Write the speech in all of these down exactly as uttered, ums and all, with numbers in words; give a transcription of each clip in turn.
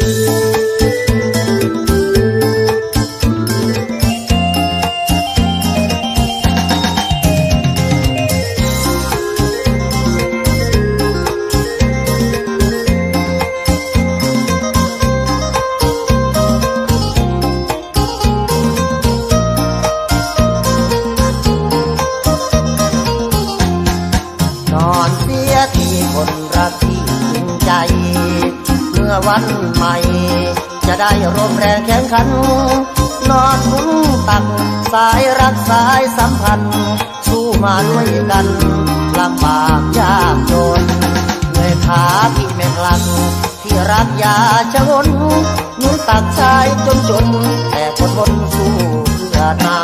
วันใหม่จะได้ร่วมแรงแข่งขันนอนมุ้งตักสายรักสายสัมพันธ์สู้มาด้วยกันลำบากยากจนเหนื่อยขาที่แม่กลังที่รักยาชะวนนุ่งตักชายจนจนแต่คนบนสู้เพื่อนา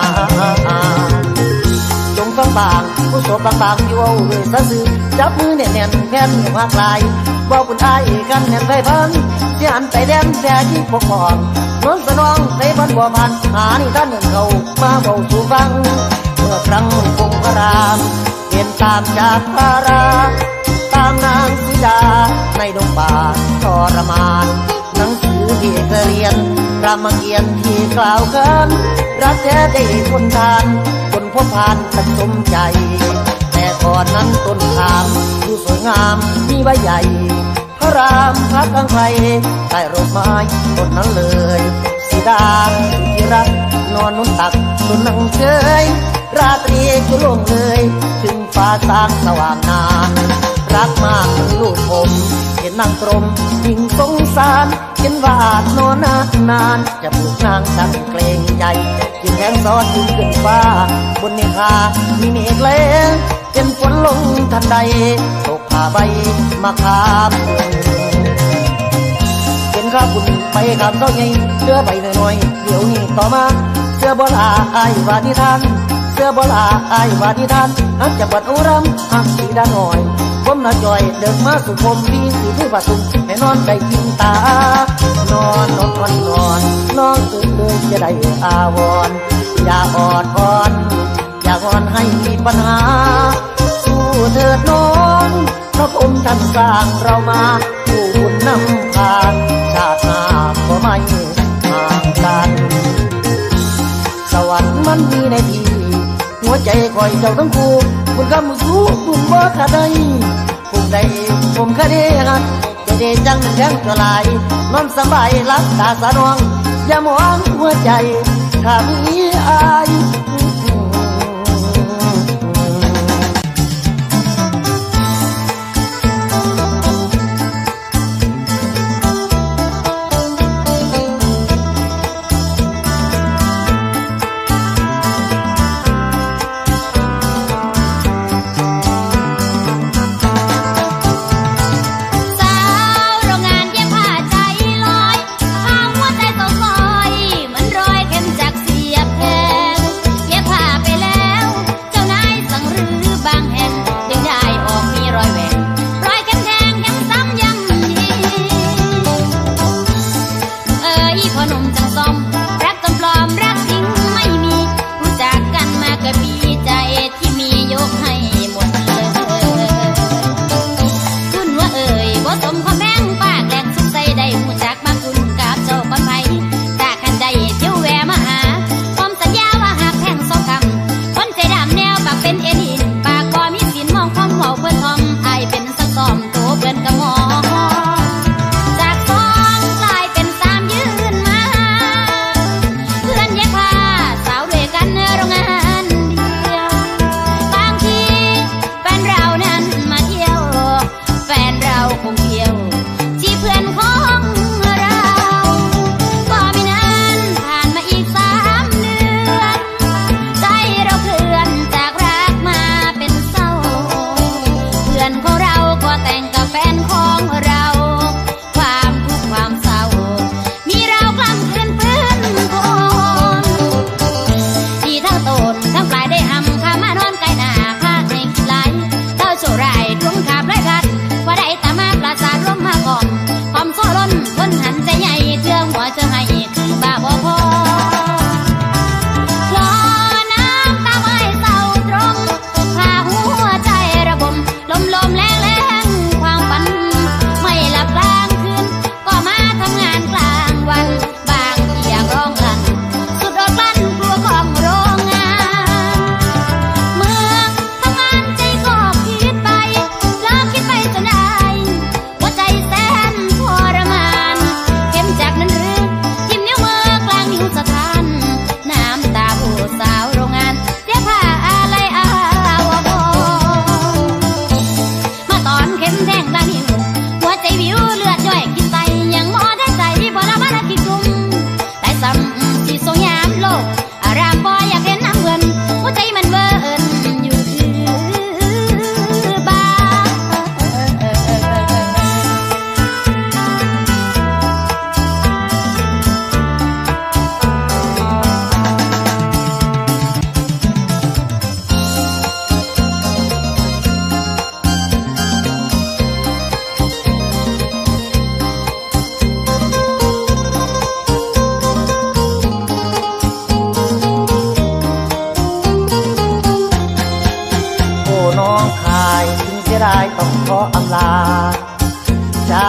จงฟังบางผู้โสบบางบางอยู่เอาเลยสะซื้อจับมือแน่นแน่นแผ่นหัวกลายว่าคุณอายกันแน่นไปพันที่หันไปแดนแท้ที่ปกครองนนสนองในบ้านบัวพันหานี่ท่านหนึ่งเขามาเบาสู่ฟังเมื่อครั้งคงพระรามเห็นตามจากพาราตามนางสีดาในดงป่าทรมานหนังสือที่เคยเรียนรามเกียรติ์ที่กล่าวเกินรักแท้ได้คนทานคนพบผ่านตัดสมใจแต่ก่อนนั้นต้นขามอยู่สวยงามมีใบใหญ่พระรามพักกลางไพรใต้ร่มไม้ต้นนั้นเลยสีดาที่รักนอนนุ่นตักต้นนั่งเฉยราตรีจุลงเลยถึงฟ้าสางสว่างนานรักมากถึงลูกผมเห็นนั่งตรมยิ่งสงสารเห็นว่านอนนานนานจะปลูกนางสั่งเกรงใจกินแทงซอสถึงขึ้นฟ้าบนเนคามีเมฆเล็กเป็นฝนลงทันใดตกผ้าใบมาคาบเป็นข้าบุญไปคำเท่าไงเสื้อใบหน่อยๆเดี๋ยวนี้ต่อมาเสื้อบลาไอวานิทานเสื้อบลาไอวานิทานหักจากบัดอุรำหักสีดาหน่อยผมน่าจอยเดินมาสู่ผมพี่สีที่ผสุมให้นอนได้กินตานอนนอนนอนนอนตื่นเลยจะได้อาวรอย่าออดอ่อนอย่าวอนให้มีปัญหาสู้เถิดน้องเพราะผมท่านสร้างเรามาผู้บุญนำพาชาติหน้าก็ไม่ห่างกันสวรรค์มันมีในที่หัวใจคอยเจ้าทั้งคู่บุญกรรมสู้บุญบ่ขาดใดผมได้ผมคดีหักจะได้จังแจ้งตัวลายนอนสบายรักตาสะนองอย่ามองหัวใจถ้ามีอายเ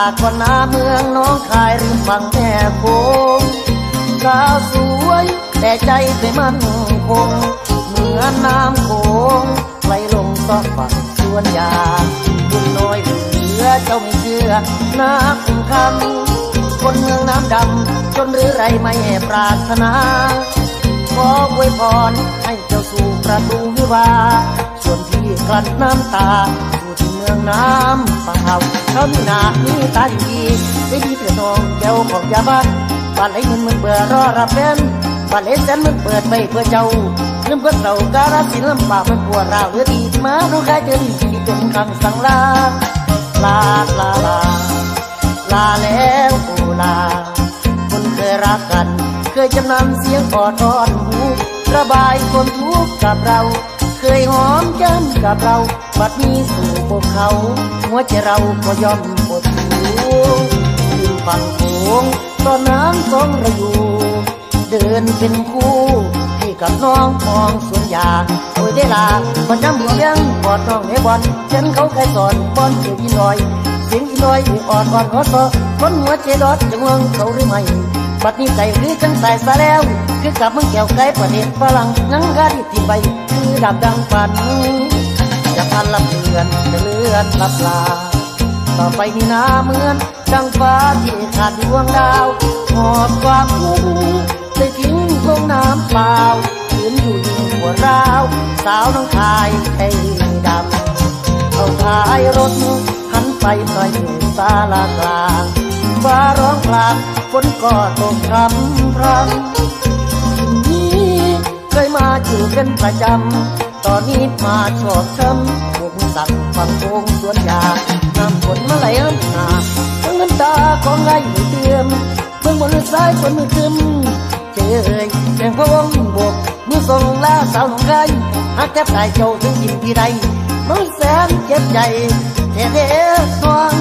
ก่อนหน้าเมืองน้องคายริมฝั่งแม่โขงสาวสวยแต่ใจไม่มั่นคงเหมือนน้ำโขงไหลลงซอกฝั่งสวนยางบุญน้อยเหลือเจ้าไม่เชื่อนักคำคนเมืองน้ำดำจนหรือไรไม่ปรารถนาขออวยพรให้เจ้าสู่ประตูวิวาส่วนพี่กลั้นน้ำตาสู่ที่เมืองน้ำเปล่าเขามีหน้ามีตาดีได้ดีเพื่อน้องเจ้าของยาบ้านบ้านไหนเงินมึงเบื่อรอรับแฟนบ้านไหนแสนมึงเปิดไปเพื่อเจ้าลืมเพื่อเราการสินลำบากมันปวดร้าวเหลือดีมาดูใครเจอดีที่เป็นคำสั่งลาลาลาลาลาแล้วโอลาคนเคยรักกันเคยจำนำเสียงกอดอ่อนหูระบายความทุกข์กับเราเคยหอมแก้มกับเราบัดนี้สู่พวกเขาหัวใจเราก็ย่อมปวดหูริมฝั่งโขงตอนน้ำสองเราอยู่เดินเป็นคู่พี่กับน้องมองสวนยางโอ้ยได้ลาบนน้ำเลี้ยงกอดน้องในบอลฉันเขาเคยสอนบอลเกี่ยวอีน้อยเสียงอีน้อยอีอ่อนอ่อนขอสอคนหัวใจดอดจะงวงเขาหรือไม่บัดนี้ใจหรือจังใส่ซะแล้วคือกับมึงแก้วไก่ประเด็นฝรั่งนังกาดิที่ใบคือดำดังฝันจะพันลับเลือนจะเลื่อนลับลาต่อไปนี่นาเหมือนดังฟ้าที่ขาดดวงดาวหอบความทุกข์ได้ทิ้งลงน้ำเปล่ายืนอยู่ยิ่งหัวราวสาวน้องคายไอ้ดำเอาท้ายรถหันไปหน่อยศาลากลางฟ้าร้องพลางฝนก็ตกพรำพรำนี้เคยมาอยู่เป็นประจำตอนนี้มาชอบช้ำบุกสัตว์ฝั่งโขงสวนยางน้ำฝนมาไหลน้ำหนาทั้งน้ำตาของไงเตือนเมื่อบนซ้ายฝนมือคึมเจยแข่งพะวงบวกมือส่งลาสาวหนุ่มไก่หากแทบตายเจ้าถึงกินที่ใดน้องแสนเจ็บใจแท้ๆน้อง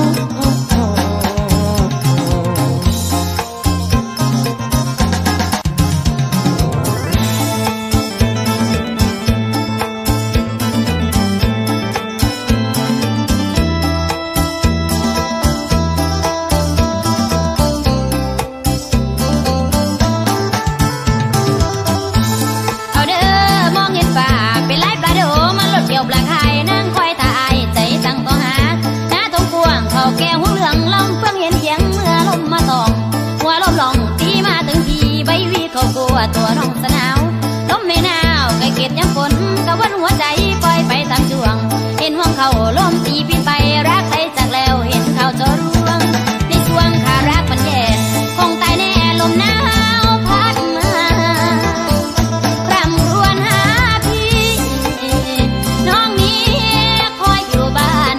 แก้วหัวเหลืองลำเฟื่องเห็นเสียงเมื่อลมมาตองหัวลมลองตีมาถึงทีใบวีเขากลัวตัวน้องสนาวลมไม่หนาวไก่เกล็ดยังฝนกะวันหัวใจปล่อยไปตามช่วงเห็นห่วงเขาลมตีปีนไปรักใครจากแล้วเห็นเขาจะร่วงในช่วงขารักมันแย่คงตายแน่ลมหนาวพัดมาคร่ำครวญหาพี่น้องนี้คอยอยู่บ้าน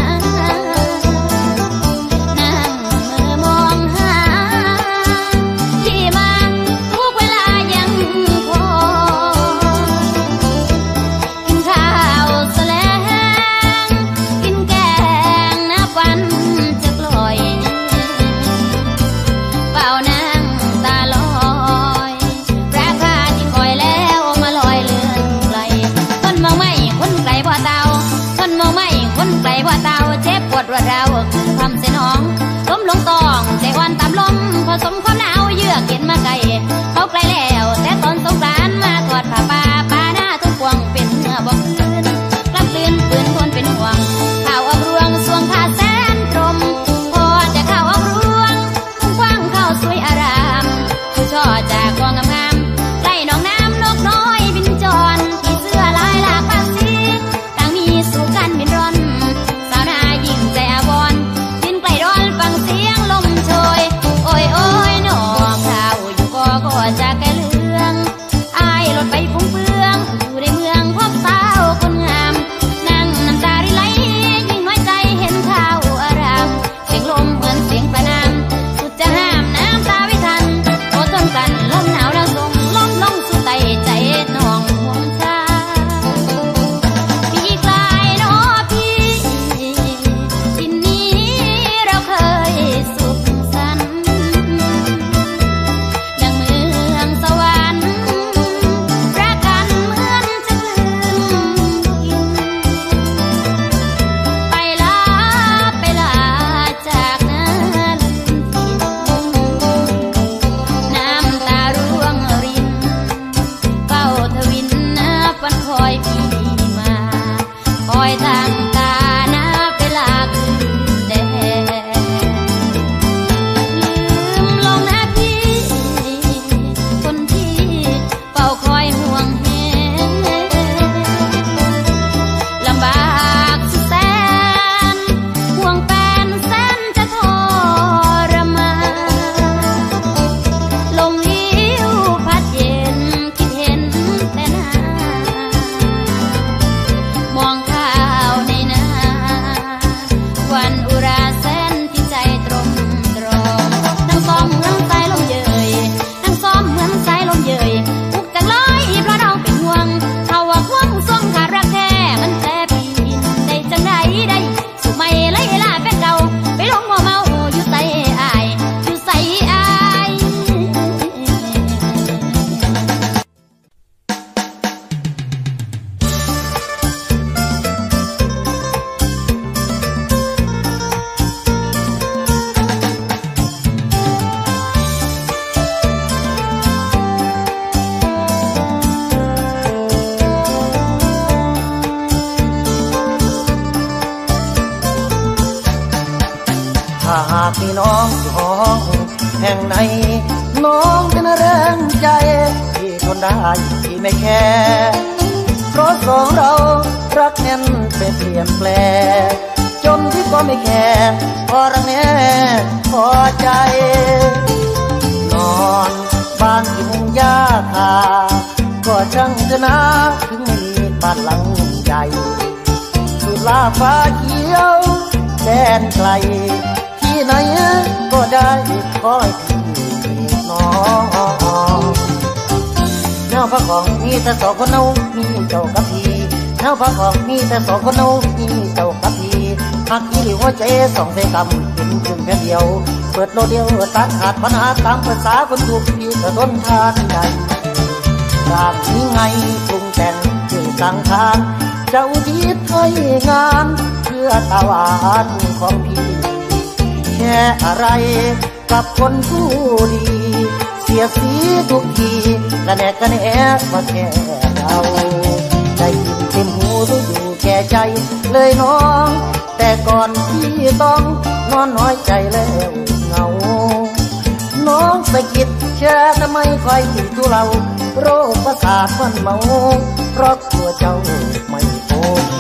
รวดเราทำเส้นหองล้มลงตองใจวันตามลมผสมความหนาวเยือกเย็นมาไกลเขาไกลแล้วแต่ตอนสงกรานต์มาทอดผ้าป่าป่าหน้าทุกพวงเป็นเนื้อบอกคืนกลับตื่นปืนทนเป็นห่วงข่าวออกรวงสวงผ้าแสนตรมพอจะข่าวออกรวงกว้างเข้าสวยอารามผู้ช่อจากกองงามๆไล่น้องน้ำนกน้อยบินจรที่เสื้อลายหลากภาษีต่างมีสู่กันบินร่อนใจอาบอนดินไกลร้อนฟังเสียงลมโชยโอ้ยโอ้ยน้องข่าวอยู่ก็ก็จะแก่เรื่องอายรถไปฟุ้งเฟืองอยู่ในเมืองพบสาวคนสองแห่งไหนน้องเป็นแรงใจที่ทนได้ที่ไม่แคร์เพราะสองเรารักแน่นไปเปลี่ยนแปลงจนที่ก็ไม่แคร์พอรักแน่พอใจนอนบ้านที่มุงยาคาก็ช่างเถอะนะถึงมีบ้านหลังใหญ่สุดลาฟ้าเขียวแดนไกลที่ไหนก็ได้คอยพี่น้องแนวพระของมีแต่สองคนเอามีเจ้ากับพี่แนวพระของมีแต่สองคนเอามีเจ้ากับพี่หักอีหลิวหัวใจสองเสกำเป็นจึงแค่เดียวเปิดโลเดียวตัดขาดปัญหาตามภาษาคนถูกพี่กระต้นทานใหญ่จากนี้ไงปรุงแต่งจึงสังขารเจ้าทิศให้งานเพื่อตาหวานของพี่แค่อะไรกับคนผู้ดีเสียสีทุกทีกระแนกกระแนกมาแค่เราได้ยินเต็มหูรู้อยู่แก่ใจเลยน้องแต่ก่อนพี่ต้องนอนน้อยใจแล้วเงาน้องสะกิดแค่ทำไมคอยติดทุเราโรคประสาทมันเมาเพราะตัวเจ้าไม่โอเค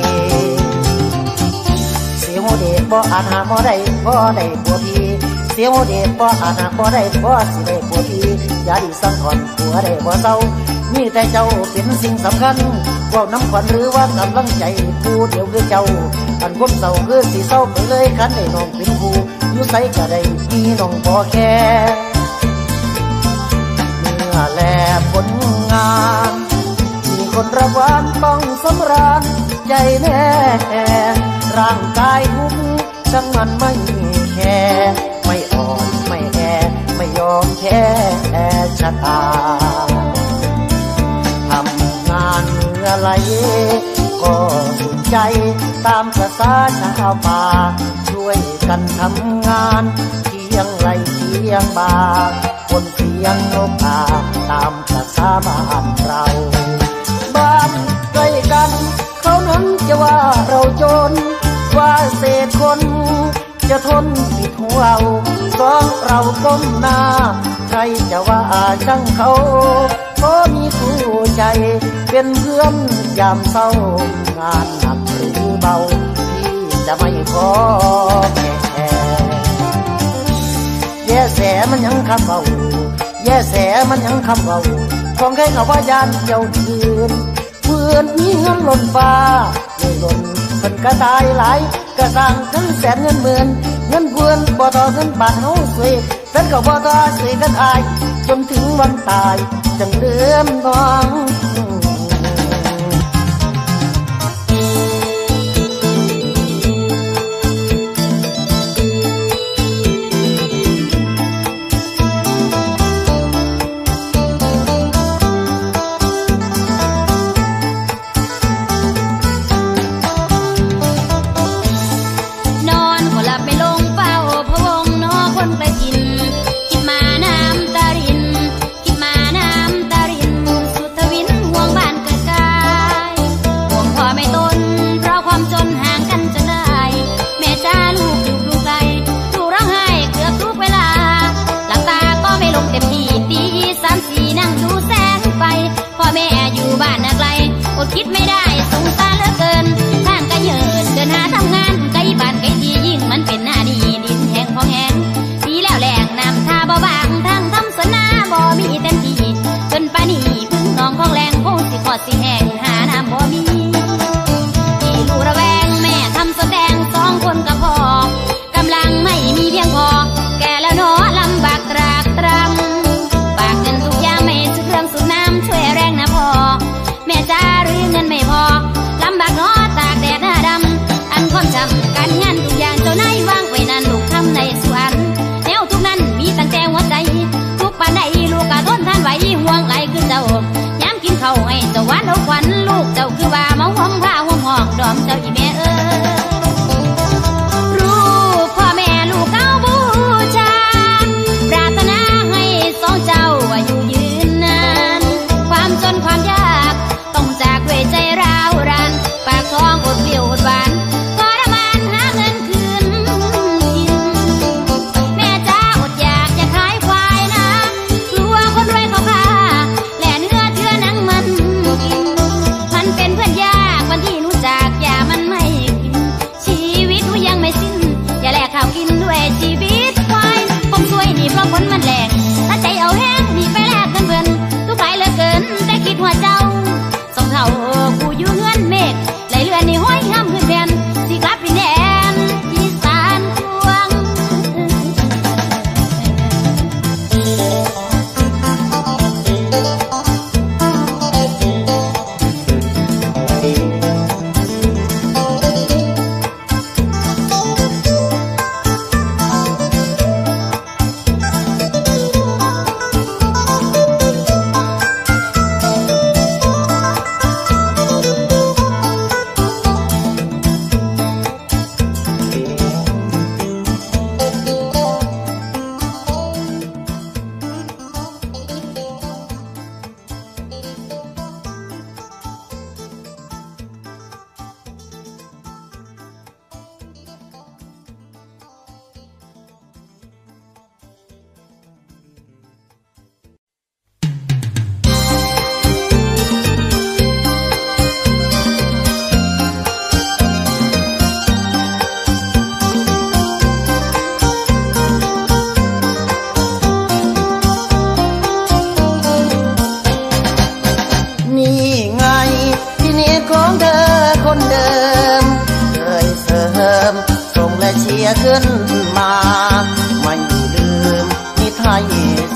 เสียโมเดชบ่อาจหาบ่ได้บ่ได้ผัวพี่เสียโมเดชบ่อาจหาบ่ได้บ่สิได้ผัวพี่อย่าดิสังขอนผัวได้บ่เศร้ามีแต่เจ้าเป็นสิ่งสำคัญว่าน้ำขวัญหรือว่ากำลังใจผู้เดียวคือเจ้าอันคนเศร้าคือสิเศร้าไปเลยคันได้น้องเป็นผู้อยู่ใส่ก็ได้มีน้องบ่แค่แลผลงานมีคนระวานต้องสำราญใจแน่ร่างกายทุกช่างมันไม่แคร์ไม่อ่อนไม่แอไม่ยอมแพ้ชะตาทำงานเหนื่อไหลก็สุขใจตามภาษาชาวป่าช่วยกันทำงานเที่ยงไรเที่ยงบ่าคนเสียงนกกาตามภาษาบ้านเราบ้านใกล้กันเขานั้นจะว่าเราจนว่าเศษคนจะทนผิดหัวเอาสองเราก้มหน้าใครจะว่าช่างเขาเพราะมีคู่ใจเป็นเพื่อนยามเศร้างานหนักหรือเบาพี่จะไม่ขอแพ้แย่แสมันยังคำเบาแย่แสมันยังคำเบาของใครเขาว่ายานเจ้าคืนเพื่อนมีเงินหล่นฟ้าเลยหล่นเพิ่นก็ตายหลายก็สร้างถึงแสนเงินหมื่นเงินเพื่อนบ่ต่อเงินบาทเฮาสวยเพิ่นก็บ่ต่อสวยกันอายจนถึงวันตายจังเดือมน้องคิดมาน้ำตารินคิดมาน้ำตารินสุดทวินห่วง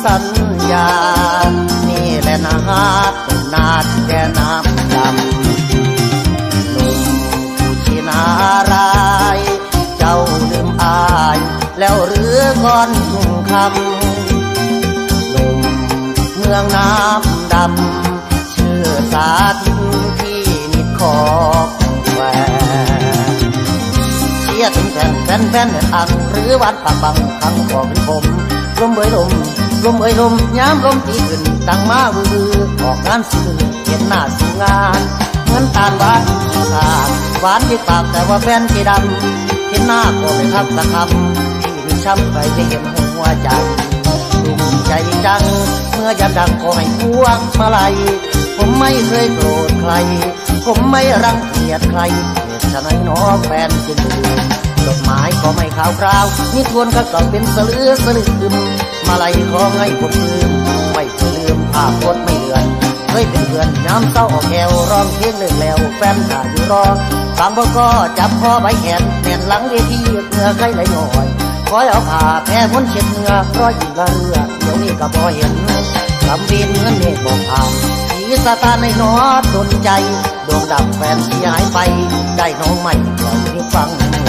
สัญญานี่แหละนาต้นนาแก่น้ำดำหนุ่มที่นารายเจ้าลืมอายแล้วหรือก่อนทุ่งคำหนุ่มเมืองน้ำดำชื่อสาธิตที่นิดขอบแหวนเชียร์ถึงแผ่นแผ่นแผ่นอังหรือวัดปากบังขังบอกเป็นผมลมเอ่ยลมลมเอ่ยลมย้ำลมตีขึ้นตั้งมาวือออกงานสื่อเห็นหน้าสู่งานเหมือนตาลหวานสาหวานที่ปากแต่ว่าแฟนที่ดำเห็นหน้าก็ไม่ทักสักคำที่มีช้ำใครจะเห็นหัวใจดุ่มใจจังเมื่อยามดังก็ให้พวงมาลัยผมไม่เคยโกรธใครผมไม่รังเกียจใครเหตุฉะนั้นน้องแฟนจึงจดหมายก็ไม่ข่าวคราวนี่ทวนก็เก่าเป็นสลือสลืมมาลัยขอให้ผมลืมไม่เคยลืมภาพพดไม่เลือนเคยเป็นเพื่อนยามเศร้าออกแก้วร้องเพลงเลิกแล้วแฟนถ่ายอยู่รอฟังพอก็จับคอใบแขนแน่นหลังเวทีเหงื่อใครไหลหน่อยคอยเอาผ้าแพ้พ้นเช็ดเหงื่อรอยยิ้มละเรือเดี๋ยวนี้ก็พอเห็นลำบินเงินเมฆบอกผ่านสีสตาในนอดนใจดวงดับแฟนที่หายไปได้น้องใหม่ปล่อยให้ฟัง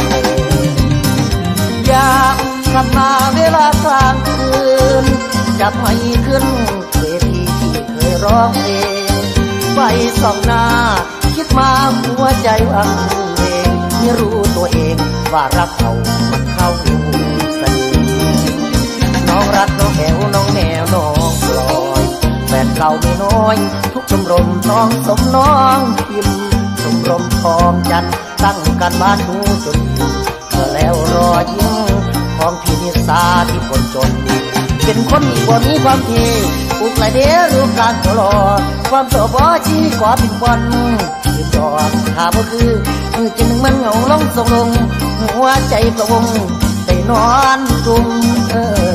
อยากกลับมาเวลากลางคืนจับไม่ขึ้นเวทีที่เคยร้องเพลงไฟส่องหน้าคิดมาหัวใจวังเวงไม่รู้ตัวเองว่ารักเขามันเข้าสนิทน้องรักน้องแก้วน้องแมวน้องปลอยแฟนเก่าไม่น้อยทุกชมรมน้องสมน้องพิมชมรมทองจันตั้งกันบ้านหูจนเมื่อแล้วรอยิ้มของพี่นิสาที่คนจนเป็นคนมีบ่มีความเท่อุกไหลเดรูปการตลอดความโสบอชีขอเป็นบอลยืนดอนถ้าบ่คือมือจะหนึ่งมันเหงาลงส่งลงหัวใจประวงได้นอนตุ่มเออ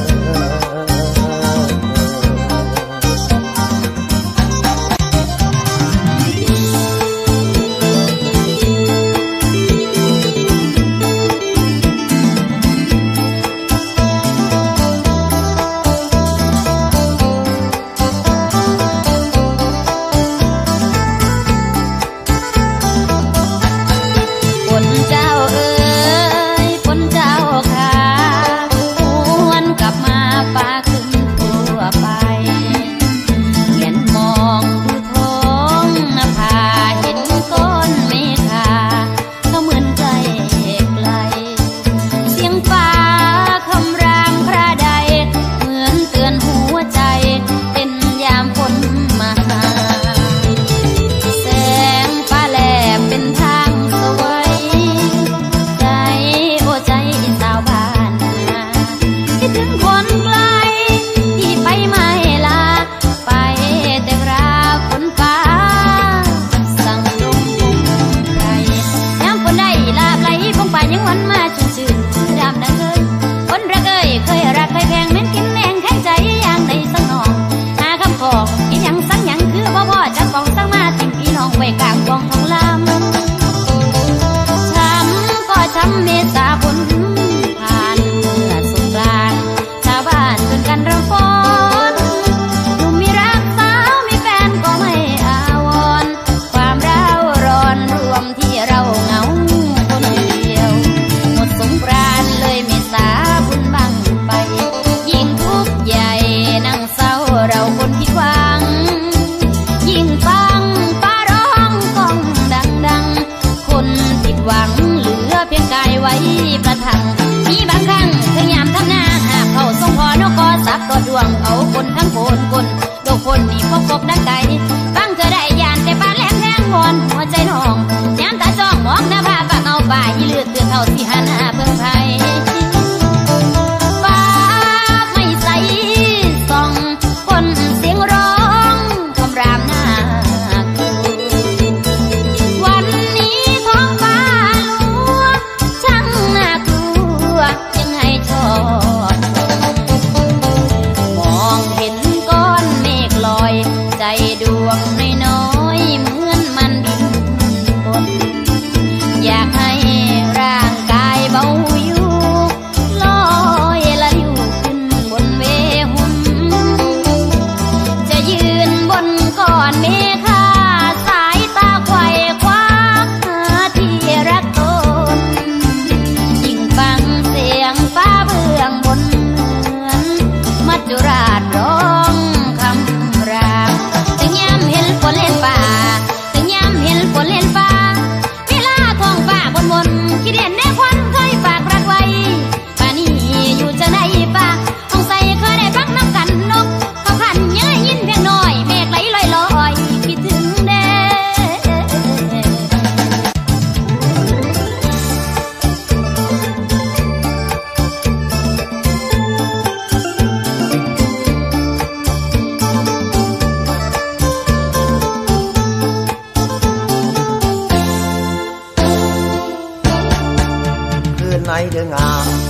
มองเห็นก็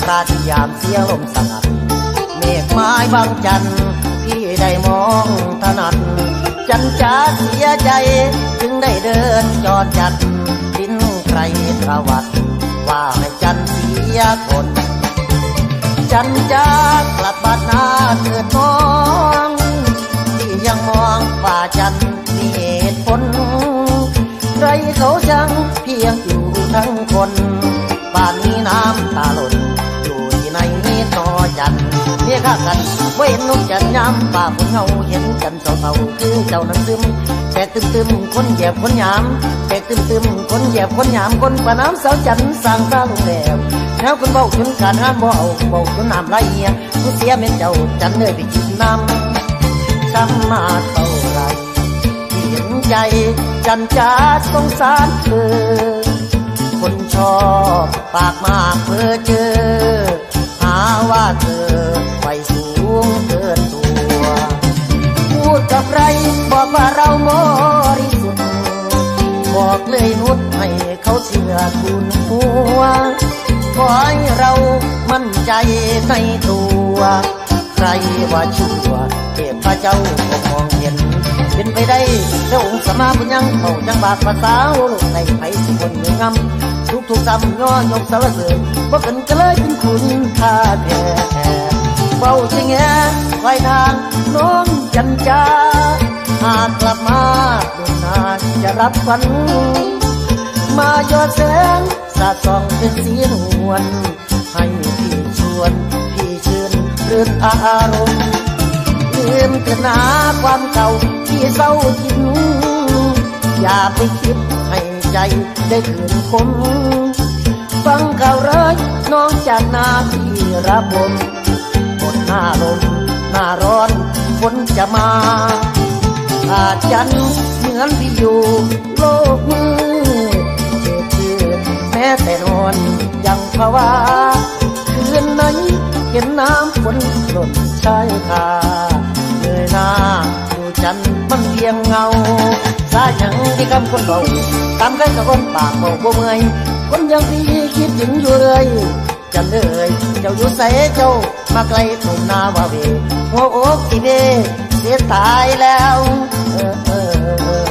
ราที่ยามเสียลมสงัดเมฆไม้บางจันพี่ได้มองถนัดจันจ้าเสียใจจึงได้เดินจอดจัดดินใครประวัติว่าให้จันเสียคนจันจ้ากลับบ้านนาเถิดน้องที่ยังมองว่าจันมีเหตุผลใครเขาจังเพียงอยู่ทั้งคนบ้านนี้น้ำตาหล่นอยู่ที่ไหนนอจันเมียข้ากันว่าเห็นนกจันย้ำป่าฝนเงาเห็นจันเศร้าๆคือเจ้านั้นซึมแตกตึมตึมคนเหยียบคนหยามแตกตึมตึมคนเหยียบคนหยามคนป่าน้ำเสาจันสร้างตาลงแล้วแล้วคนเบาจนการห้ามบ่เอาเบาจนน้ำไหลเอียผู้เสียเม็นเจ้าจันเลยไปกินน้ำช้ำมาเท่าไรเห็นใจจันจ้าสงสารเธอคนชอบปากมากเพื่อเจอหาว่าเธอไฟสูงเกินตัวพูดกับใครบอกว่าเราบริสุทธิ์บอกเลยนุชให้เขาเชื่อคุณหัวขอให้เรามั่นใจในตัวใครว่าชั่วเทพเจ้าก็มองเห็นเป็นไปได้แล้วองค์สมาบุญยังเบาจังบาดภาษาโลกในไผสิคนหนึ่งงำทุกทุกซ้ำย่อยกสารเสริญบ่กันก็เลยเป็นคุณค่าแท้เบาจริงแง่ไว้ทางน้องจันจ้าหากกลับมาดูนานจะรับฝันมายอดแสงสาดส่องเป็นสีนวลให้พี่ชวนพี่ชื่นรื่นอารมณ์ลืมเถิดนาความเก่าที่เศร้าทิ้งอย่าไปคิดให้ใจได้คืนคมฟังข่าวร้ายน้องจากนาที่ระบมหมดหน้าลมหน้าร้อนฝนจะมาอาจันเหมือนพี่อยู่โลกมือเจ็บชื่อแม้แต่นอนยังภาวะคืนไหนเห็นน้ำฝนหล่นชายคาเหนื่อยหน้าดูจันมันเพียงเงาสายังที่คำคนเบาตามกันกับคนปากเบาบ่เมื่อยคนยังพี่คิดถึงอยู่เลยจันเลยเจ้าอยู่ใส่เจ้ามาไกลทุ่มนาว่าเวหัวอกที่เบเสียตายแล้วเออเออเออ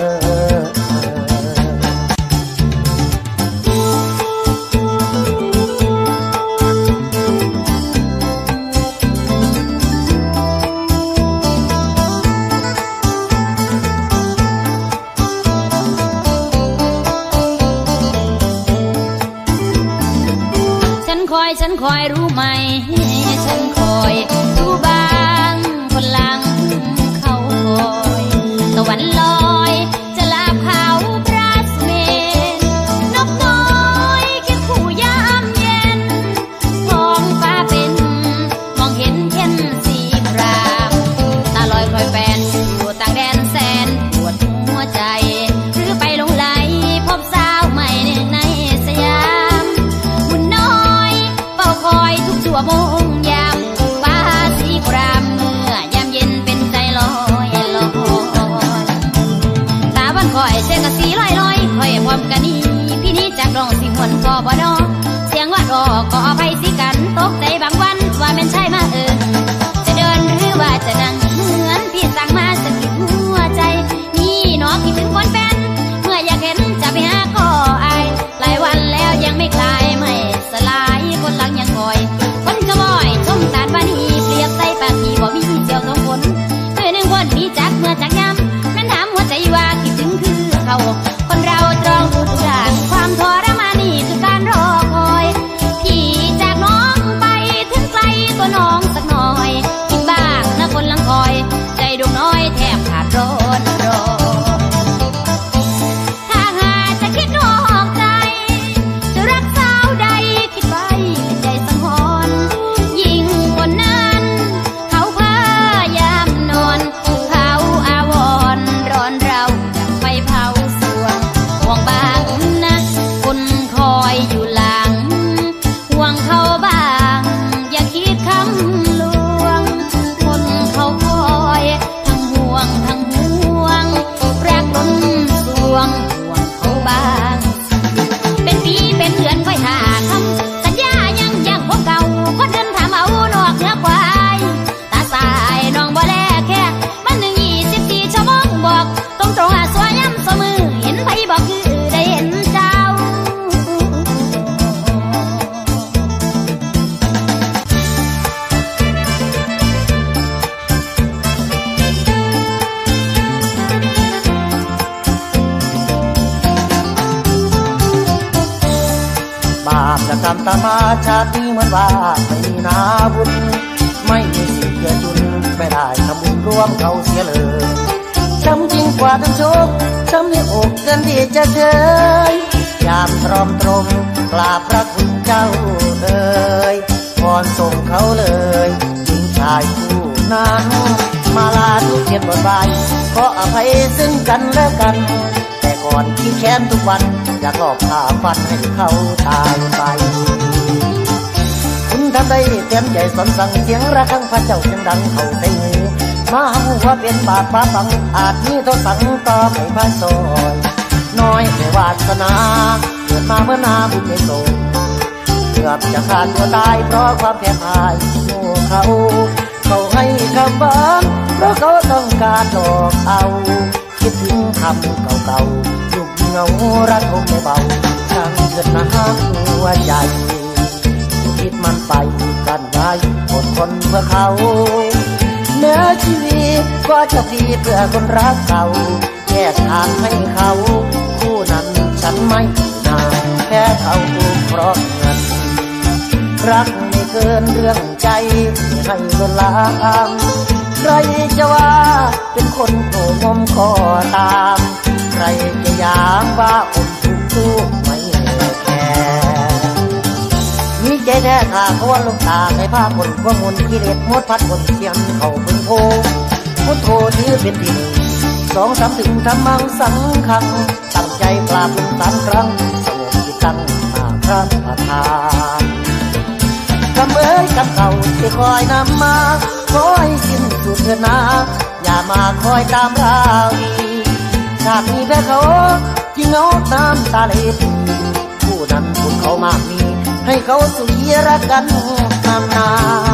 คอยฉันคอยรู้ไหมฉันคอยรู้บ้างคนหลังเขาคอยตะวันลอยจะลาบเขาพระสุเมนนกน้อยเก็บคู่ยามเย็นท้องฟ้าเป็นมองเห็นเข็นสีครามตาลอยคอยแฟนอยู่ต่างแดนแสนปวดหัวใจหรือไปหลงไหลพบสาวใหม่ในสยามคอยทุกชั่วโมงยามฟ้าสีครามเมื่อยามเย็นเป็นใจลอยลอยตาวันคอยเชกสีลอยลอยคอยพร้อมกันนี้พี่นี้จากร้องสิหวนก็บ่ดอเสียงว่ารอก็อภัยสิกันตกใจบางวันว่าเป็นใช่มาเอิญจะเดินหรือว่าจะนั่งเหมือนพี่สั่งมาสะกิดหัวใจนี่น้องคิดถึงคนแฟนเมื่ออยากเห็นจะไปหาก็อายหลายวันแล้วยังไม่คลายไม่สลายคนหลังยังคอยคนขโมยชมตาดบานีเปรียบใส่ปากที่บ่มีเจียวสองคนเมื่อหนึ่งคนมีจักเมื่อจักย้ำนั้นถามหัวใจว่าคิดถึงคือเขาคนเราตรองทุกอย่างความทรมานนี่คือการรอคอยพี่จากน้องไปถึงไกลตัวน้จะกรรมตามมาชาตินี้เหมือนว่าไม่มีนาบุญไม่มีสิทธิ์จะจุนไม่ได้ทำบุญร่วมเขาเสียเลยช้ำยิ่งกว่าทั้งโชคช้ำในอกเกินที่จะเชยยามตรอมตรมกราบพระคุณเจ้าเลยพรส่งเขาเลยหญิงชายคู่นั้นมาลาทุกเกียรติบทบาทขออภัยซึ่งกันและกันแต่ก่อนที่แค้นทุกวันอยากหลอกฆ่าฟันให้เขาตายไปคุณทำได้เตรียมใจสอนสั่งเสียงระฆังพระเจ้าเสียงดังเข้าใส่หูมาหูว่าเป็นบาปบาปังอาจมีโทษสั่งต่อไม่พายซอยน้อยแต่วาสนาเกิดมาเมื่อนาบุญไม่ส่งเกือบจะขาดตัวตายเพราะความแพ้พ่ายโง่เขาเขาให้คำบ้านเพราะเขาต้องการหลอกเอาคิดถึงคำเก่าๆยุบเงารักคงไม่เบาช่างเกิดมาหักหัวใจคิดมันไปกันไว้อดทนเพื่อเขาเนื้อชีวิตก็จะพีเพื่อคนรักเก่าแยกทางให้เขาคู่นั้นฉันไม่นานแค่เขาเพราะเงินรักไม่เกินเรื่องใจให้ลวนลามใครจะว่าเป็นคนโง่งมก็ตามใครจะยามว่าอมทุกทุกไม่แคร์มีใจแท้ข้าเขาว่าลูกตาในภาพคนก็มุนกิเลสมดพัดคนเสียงเขาพึงโพพุทโธถือเป็นที่หนึ่งสองสามถึงทำมังสังขังตั้งใจกราบลงสามครั้งสงบจิตตั้งมาพระประธานกำเอ้ยกำเก่าที่คอยนำมาขอให้สิ้นสุดเถิดนาอย่ามาคอยตามราวีชาตินี้แพ้เขาที่เงาน้ำตาไหลผู้นั้นบุญเขามากมีให้เขาสุขีรักกันนานนา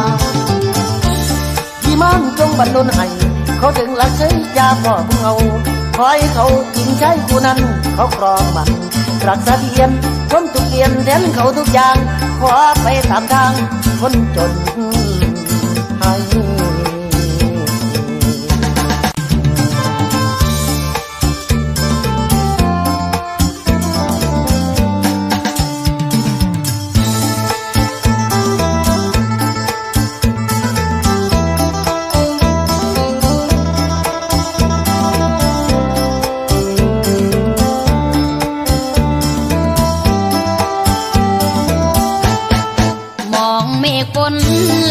ที่มั่นจงบรรลุให้เขาถึงหลักใช้ยาพ่อพวกเราคอยเขากินใช้ผู้นั้นเขาครองมันรักษาเพียนคนทุกเกียนแทนเขาทุกอย่างขอไปตามทางคนจนให้ฝน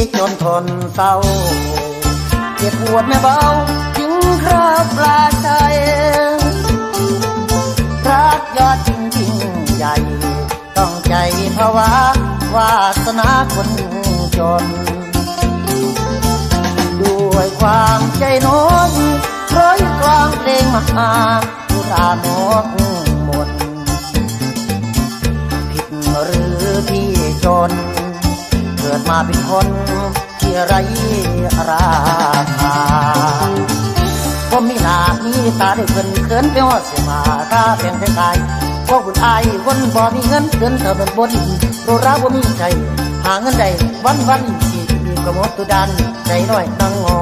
จนทนเศร้าเจ็บปวดไม่เบาถึงคราปลาใจรักยอดจริงจริงใหญ่ต้องใจภาวะวาสนาคนจนด้วยความใจโน้นร้อยกลางเพลงมหาผู้ตาโมกหมดผิดหรือที่จนเกิดมาเป็นคนที่ไร้ราคาผมมีหน้ามีตาได้เกินเกินไปหอดเสียมาตาเพียงแต่กายพวกคุณอายคนบ่มีเงินเกินเธอเป็นบนโรราบ่มีใจหาเงินได้วันวันที่กระมดตุดันใจน้อยนั่งงอ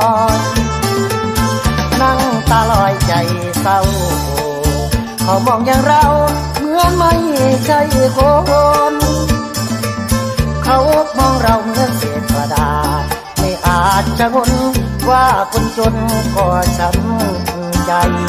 นั่งตาลอยใจเศร้าเขามองอย่างเราเหมือนไม่ใช่คนเขามองเราเหมือนเศษกระดาษไม่อาจจะงนว่าคนจนก็ช้ำใจ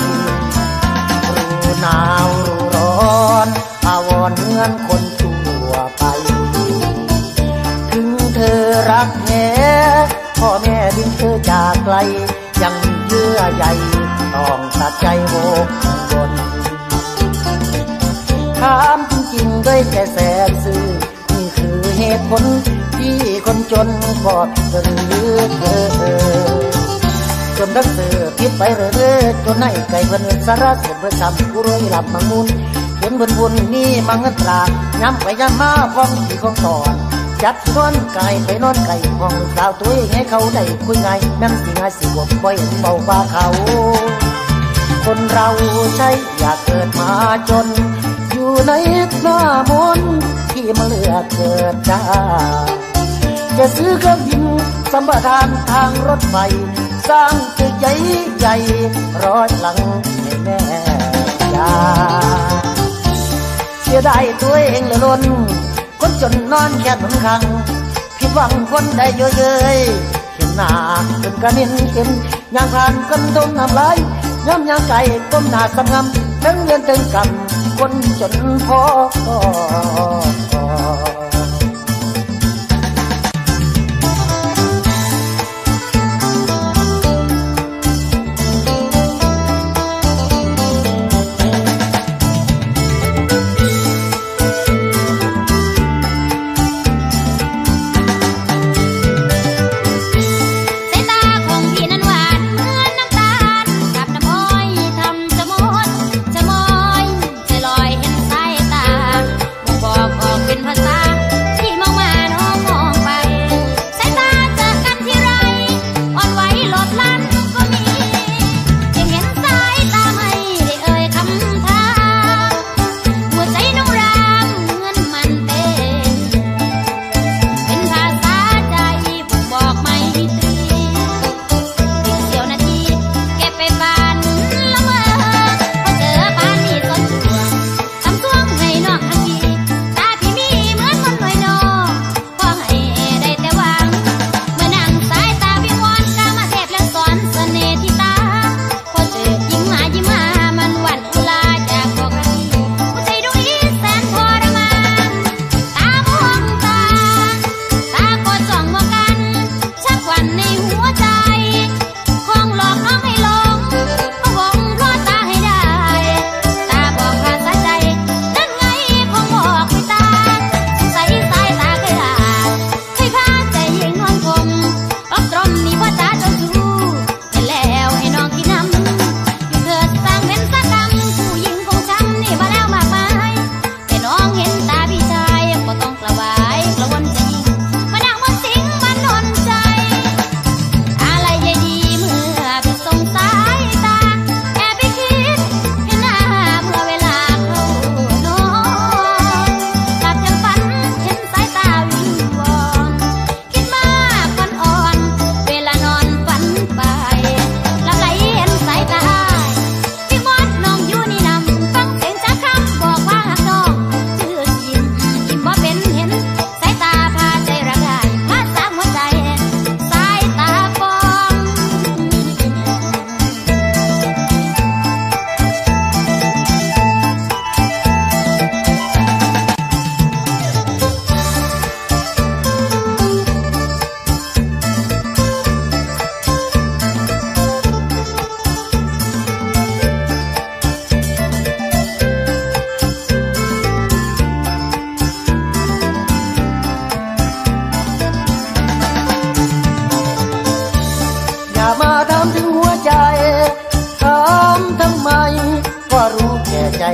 รู้หนาวรู้ร้อนอาวรเหมือนคนทั่วไปถึงเธอรักแท้พ่อแม่ดึงเธอจากไกลยังเยื่อใยต้องตัดใจโบกบนถามจริงๆด้วยแค่แสนซื่อนี่คือเหตุผลที่คนจนก็ผิดหรือเธอจนดักเสือคิดไปเรื่อยๆจนให้ไก่เพิ่นสารเสร็จเพื่อจำผู้รวยหลับมังมุนเห็นบนบุญนี่มังเงินตราย้ำไปย้ำมาฟ้องที่ของตอนจัดนอนไก่ไปนอนไก่ห้องสาวตัวเองให้เขาได้คุยไงนั่นสิง่ายสิบวกบ่อยเบาว่าเขาคนเราใช่อยากเกิดมาจนอยู่ในหน้ามนที่มาเลือกเกิดได้จะซื้อเครื่องบินสัมปทานทางรถไฟสร้างตึกใหญ่ใหญ่ร้อยหลังให้แม่ยาเสียดายตัวเองเหลือล้นคนจนนอนแค่บนคังผิดหวังคนได้เยอะเย้ยเห็นหน้าจนกระนินเห็นยางผ่านคนดมน้ำลายย้ำยางไก่ก้มหน้าสำงำทั้งเงินทั้งกำคนจนพอเป็นภาษา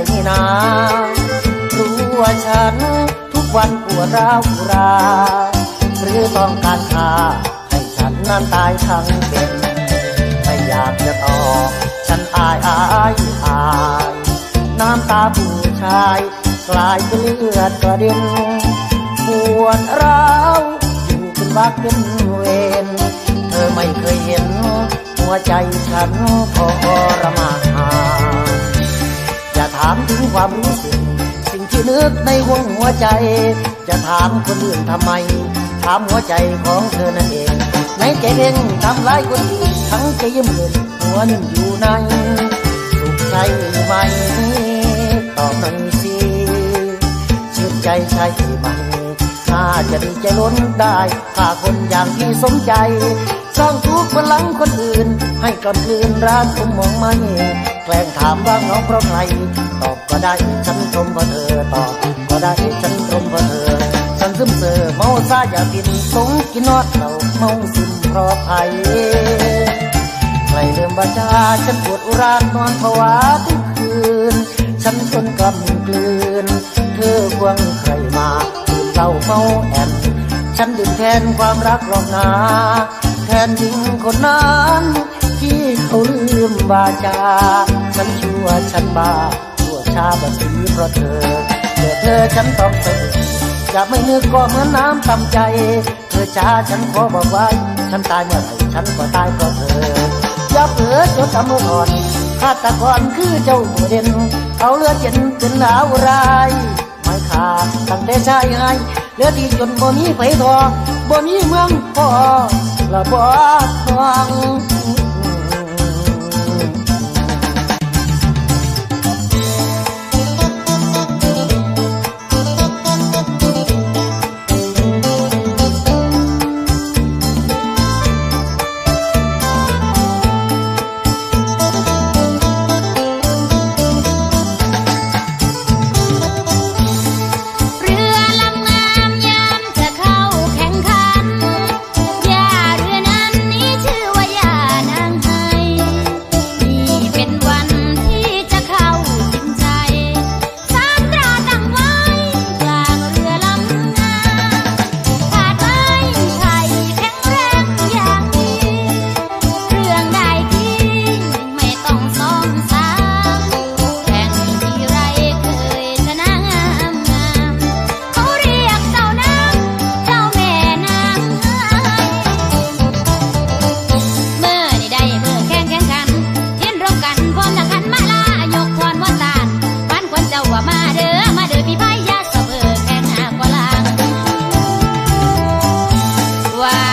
นี่นารู้ว่าฉันทุกวันปวดร้าวอุราหรือต้องการฆ่าให้ฉันนั้นตายทั้งเป็นไม่อยากจะตอบฉันอายอายอายน้ำตาผู้ชายกลายเป็นเลือดกระเด็นปวดร้าวอยู่เป็นวักเป็นเวรเธอไม่เคยเห็นหัวใจฉันทรมานอย่าถามถึงความรู้สึกสิ่งที่นึกในวงหัวใจจะถามคนอื่นทำไมถามหัวใจของเธอนั่นเองในใจเองทำร้ายคนอื่นทั้งใจยิ้มเงินหัวนิ่มอยู่ในสุขใจไหมตอบหน่อยสิชื่นใจใช่ไหมน่าจะดีใจล้นได้ถ้าคนอย่างที่สมใจสร้างทุกข์บนหลังคนอื่นให้กำลืนรักผมมองไม่แกล้งถามว่าน้องเพราะใครตอบก็ได้ฉันชมเพราะเธอตอบก็ได้ฉันชมเพราะเธอฉันซึมเซ่อเมาซาอย่าปิดสงกินนอดเราเมาซึมเพราะใครใครเริ่มบาจาฉันปวดอุรานอนภาวะทุกคืนฉันทนกำกลืนเธอควงใครมาดื่มเหล้าเมาแอนฉันดื่มแทนความรักหลอกนาแทนหญิงคนนั้นที่เขาลืมบาจาฉันชั่วฉันบาชั่วชาบสีเพราะเธอเจอเธอฉันต้องเสียจะไม่นึกก็เหมือนน้ำต่ำใจเธอช้าฉันขอบอกไว้ฉันตายเมื่อไหร่ฉันก็ตายเพราะเธออย่าเผลอจนทำมืออ่อนฆาตกรคือเจ้าตัวเด่นเอาเลือดเย็นเป็นหนาวรายไม่ขาดตั้งแต่ชายให้เหลือที่จนบ่มีไฟทอบ่มีเมืองพอละบ่ทองว่า